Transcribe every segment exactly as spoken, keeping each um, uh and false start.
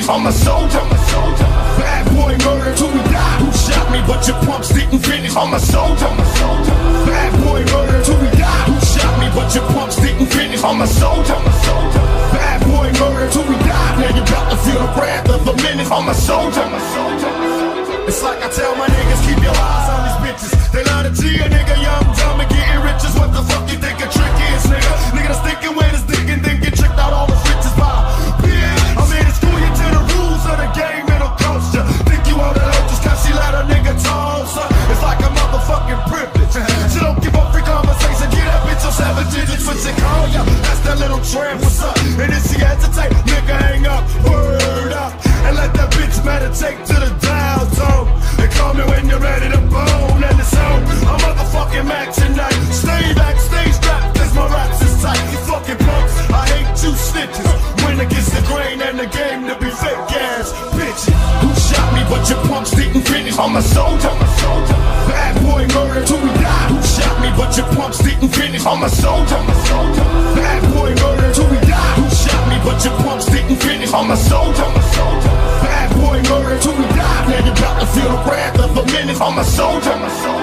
finish. I'm a soldier. Bad boy murder till we die. Who shot me but your punks didn't finish? I'm a soldier. Bad boy murder till we die. Who shot me but your punks didn't finish? I'm a soldier. Bad boy murder till we die. Now you got to feel the wrath of the minute. I'm a soldier. It's like I tell my niggas, keep your eyes on these bitches. They love to G a nigga, young, dumb, and getting riches. What the fuck you think a trick is, nigga? Nigga that's thinking with his dick and then get tricked out all the riches by bitch. I'm here to school you to the rules of the game, it'll cost ya. Think you wanna know just cause she let a nigga toss her? It's like a motherfucking privilege. She don't give up free conversation, get that bitch on seven digits when she call ya. That's that little tramp, what's up? And if she hesitate, nigga hang up, word up. And let that bitch meditate to the dial tone. And call me when you're ready to bone. And it's on, I'm motherfucking Max tonight. Stay back, stay strapped, cause my raps is tight. You fucking punks, I hate you snitches. When against the grain and the game to be fake ass bitches. Who shot me but your punks didn't finish? I'm a soldier. Bad boy murder till we die. Who shot me but your punks didn't finish? I'm a soldier. Bad boy murder till we die. Who shot me but your punks didn't finish? I'm a soldier. Bad boy murder till we die. Now you got to feel the wrath of the minute. I'm a soldier.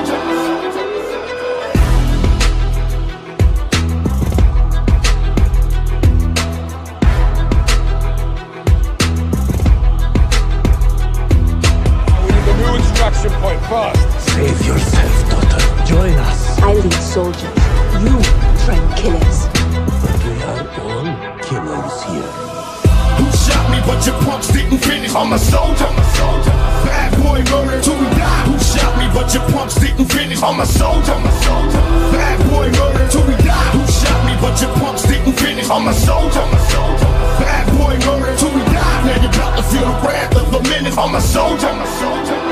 Extraction point fast. Save yourself, daughter. Join us. I lead soldiers. You train killers. But we are all killers here. Who shot me but your punks didn't finish? I'm a soldier. Bad boy murder till we die. Who shot me but your punks didn't finish? I'm a soldier. Bad boy murder till we die. Who shot me but your punks didn't finish? I'm a soldier. Bad boy murder till we die. Now you got to feel the wrath of the minute. I'm a soldier.